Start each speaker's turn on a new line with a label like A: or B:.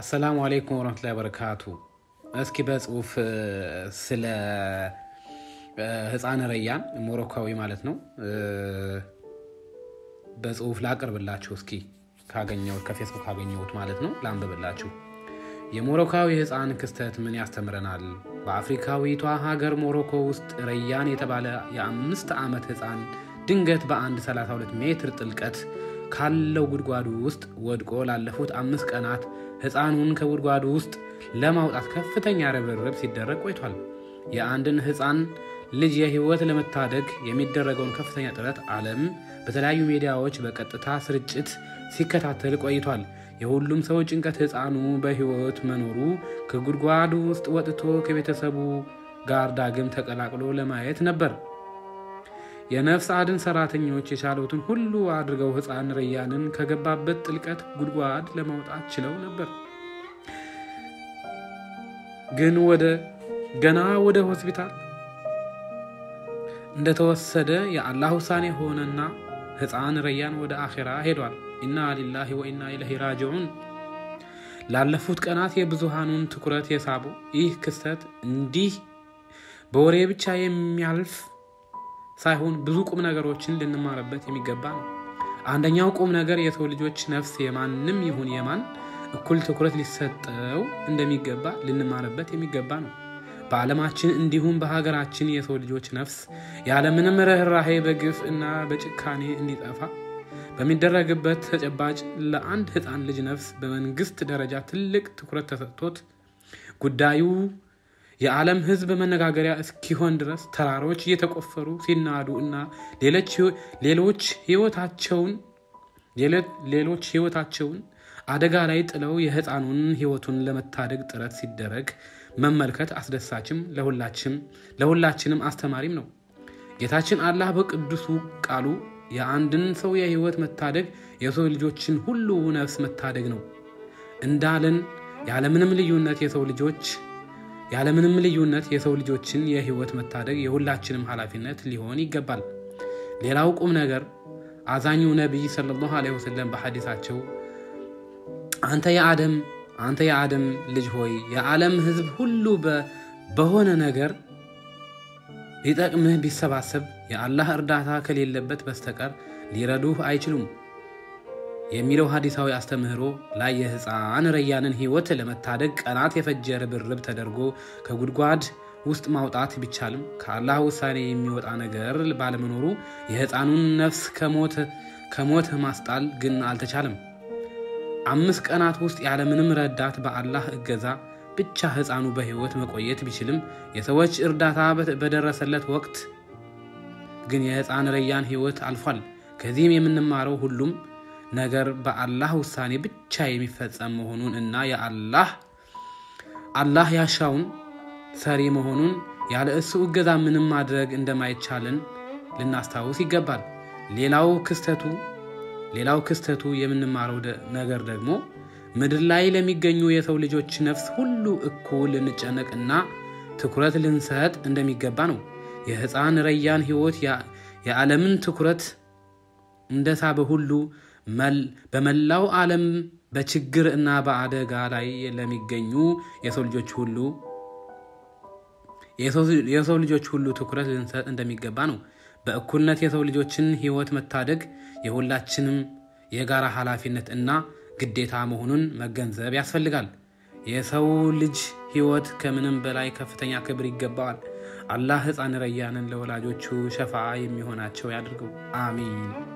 A: السلام عليكم ورحمة الله وبركاته. እስኪ በጽሁፍ ስለ ህፃን ረያን ሞሮኮዊ ማለት ነው በጽሁፍ ላቀርብላችሁ እስኪ ካገኘሁት ከፌስቡክ ካገኘሁት ማለት ነው ላንብብላችሁ። የሞሮኮዊ ህፃን ክስተት ምን ያስተምረናል? በአፍሪካዊቷ ሀገር ሞሮኮ ውስጥ ረያን የተባለ የ5 ዓመት ህፃን ድንገት በአንድ 32 ሜትር ጥልቀት ካለው ጉድጓዱ ውስጥ ወድቆ ላለፉት 5 ቀናት ህፃኑን ከጉድጓዱ ውስጥ ለማውጣት ከፍተኛ ርብርብ ሲደረግ ቆይቷል። የአንድን ህፃን ልጅ የህይወት ለመታደግ የሚደረገውን ከፍተኛ ጥረት ዓለም በተለያዩ ሚዲያዎች በቀጥታ ስርጭት ሲከታተል ቆይቷል። የሁሉም ሰው ጭንቀት ህፃኑ በህይወት መኖሩ ከጉድጓዱ ውስጥ ወጥቶ ከቤተሰቡ ጋር ዳግም ተቀላቅሎ ለማየት ነበር። የነፍስ አድን ሰራተኞች የቻሉትን ሁሉ አድርገው ህፃን ረያንን ከገባበት ጥልቀት ጉድጓድ ለማውጣት ችለው ነበር። ግን ወደ ሆስፒታል እንደተወሰደ የአላህ ውሳኔ ሆነና ህፃን ረያን ወደ አኺራ ሄዷል። ኢና ሊላሂ ወኢና ኢለይሂ ራጂዑን። ላለፉት ቀናት የብዙሃኑን ትኩረት የሳቡ ይህ ክስተት እንዲህ በወሬ ብቻ የሚያልፍ ሳይሆን ብዙ ቁም ነገሮችን ልንማርበት የሚገባ ነው። አንደኛው ቁም ነገር የሰው ልጆች ነፍስ የማንም ይሁን የማን እኩል ትኩረት ሊሰጠው እንደሚገባ ልንማርበት የሚገባ ነው። በዓለማችን እንዲሁም በሀገራችን የሰው ልጆች ነፍስ ያለምንም ርህራሄ በግፍ እና በጭካኔ እንዲጠፋ በሚደረግበት ተጨባጭ ለአንድ ህፃን ልጅ ነፍስ በመንግስት ደረጃ ትልቅ ትኩረት ተሰጥቶት ጉዳዩ የዓለም ህዝብ መነጋገሪያ እስኪሆን ድረስ ተራሮች እየተቆፈሩ ሲናዱ እና ሌሎች ህይወታቸውን አደጋ ላይ ጥለው የህፃኑን ህይወቱን ለመታደግ ጥረት ሲደረግ መመልከት አስደሳችም ለሁላችንም አስተማሪም ነው። ጌታችን አላህ በቅዱሱ ቃሉ የአንድን ሰው የህይወት መታደግ የሰው ልጆችን ሁሉ ነፍስ መታደግ ነው እንዳለን ያለምንም ልዩነት የሰው ልጆችን የህይወት መታደግ የሁላችንም ኃላፊነት ሊሆን ይገባል። ሌላው ቁም ነገር አዛኙ ነብይ ሰለላሁ ዐለይሂ ወሰለም በሐዲሳቸው አንተ የአደም ልጅ ሆይ የዓለም ህዝብ ሁሉ በሆነ ነገር ሊጠቅምህ ቢሰባሰብ የአላህ እርዳታ ከሌለበት በስተቀር ሊረዱህ አይችሉም የሚለው ሐዲሳዊ አስተምህሮ ላይ የህፃን ረያንን ህይወት ለመታደግ ቀናት የፈጀ ርብርብ ተደርጎ ከጉድጓድ ውስጥ ማውጣት ቢቻልም ከአላህ ውሳኔ የሚወጣ ነገር ባለመኖሩ የህፃኑን ነፍስ ከሞት ማስጣል ግን አልተቻለም። 5 ቀናት ውስጥ ያለምንም ረዳት በአላህ እገዛ ብቻ ህፃኑ በህይወት መቆየት ቢችልም የሰዎች እርዳታ በደረሰለት ወቅት ግን የህፃን ረያን ህይወት አልፏል። ከዚህም የምንማረው ሁሉም ነገር በአላህ ውሳኔ ብቻ የሚፈጸም መሆኑን እና አላህ ያሻውን ሰሪ መሆኑን ያለ እሱ እገዛ ምንም ማድረግ እንደማይቻልን ልናስታውስ ይገባል። ሌላው ክስተቱ የምንማረው ነገር ደግሞ ምድር ላይ ለሚገኙ የሰው ልጆች ነፍስ ሁሉ እኩል ልንጨነቅና ትኩረት ልንሰጥ እንደሚገባ ነው። የህፃን ረያን ህይወት የዓለምን ትኩረት እንደሳበ ሁሉ በመላው ዓለም በችግር እና በአደጋ ላይ ለሚገኙ የሰው ልጆች ሁሉ ትኩረት ልንሰጥ እንደሚገባ ነው። በእኩልነት የሰው ልጆችን ህይወት መታደግ የሁላችንም የጋራ ኃላፊነት እና ግዴታ መሆኑን መገንዘብ ያስፈልጋል። የሰው ልጅ ህይወት ከምንም በላይ ከፍተኛ ክብር ይገባዋል። አላህ ህፃን ረያንን ለወላጆቹ ሸፋዓ የሚሆናቸው ያድርገው። አሚን።